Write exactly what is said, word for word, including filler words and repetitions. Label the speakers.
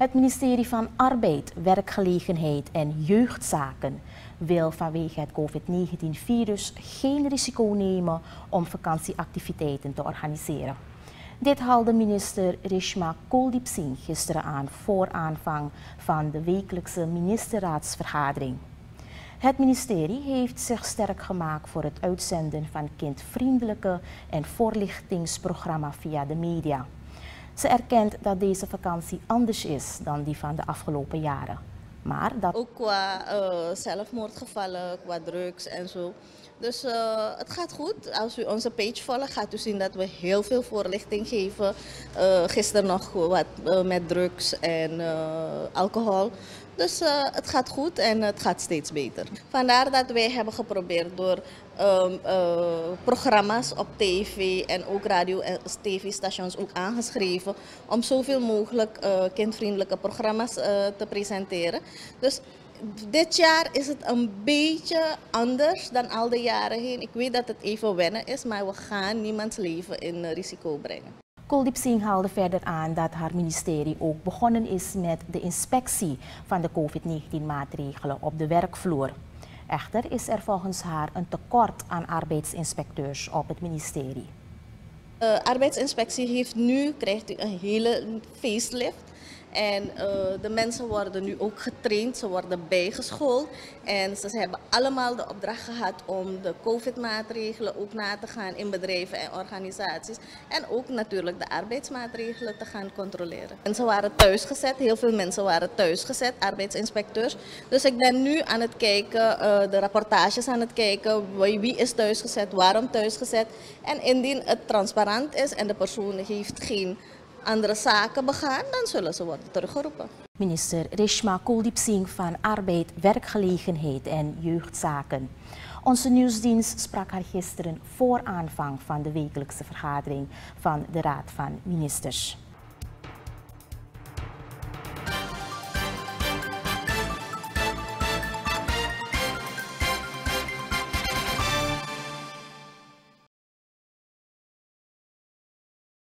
Speaker 1: Het ministerie van Arbeid, Werkgelegenheid en Jeugdzaken wil vanwege het COVID negentien virus geen risico nemen om vakantieactiviteiten te organiseren. Dit haalde minister Reshma Kuldeep Singh gisteren aan voor aanvang van de wekelijkse ministerraadsvergadering. Het ministerie heeft zich sterk gemaakt voor het uitzenden van kindvriendelijke en voorlichtingsprogramma via de media. Ze erkent dat deze vakantie anders is dan die van de afgelopen jaren. Maar dat...
Speaker 2: Ook qua uh, zelfmoordgevallen, qua drugs en zo. Dus uh, het gaat goed. Als u onze page volgt, gaat u zien dat we heel veel voorlichting geven. Uh, gisteren nog wat uh, met drugs en uh, alcohol. Dus uh, het gaat goed en het gaat steeds beter. Vandaar dat wij hebben geprobeerd door um, uh, programma's op tv en ook radio- en tv-stations ook aangeschreven om zoveel mogelijk uh, kindvriendelijke programma's uh, te presenteren. Dus dit jaar is het een beetje anders dan al de jaren heen. Ik weet dat het even wennen is, maar we gaan niemands leven in risico brengen.
Speaker 1: Kuldeep Singh haalde verder aan dat haar ministerie ook begonnen is met de inspectie van de COVID negentien maatregelen op de werkvloer. Echter is er volgens haar een tekort aan arbeidsinspecteurs op het ministerie.
Speaker 2: De uh, arbeidsinspectie heeft nu, krijgt u een hele facelift. En uh, de mensen worden nu ook getraind, ze worden bijgeschoold. En ze hebben allemaal de opdracht gehad om de COVID-maatregelen ook na te gaan in bedrijven en organisaties. En ook natuurlijk de arbeidsmaatregelen te gaan controleren. En ze waren thuisgezet, heel veel mensen waren thuisgezet, arbeidsinspecteurs. Dus ik ben nu aan het kijken, uh, de rapportages aan het kijken, wie is thuisgezet, waarom thuisgezet. En indien het transparant is en de persoon heeft geen andere zaken begaan, dan zullen ze worden teruggeroepen.
Speaker 1: Minister Reshma Kuldeep Singh van Arbeid, Werkgelegenheid en Jeugdzaken. Onze nieuwsdienst sprak haar gisteren voor aanvang van de wekelijkse vergadering van de Raad van Ministers.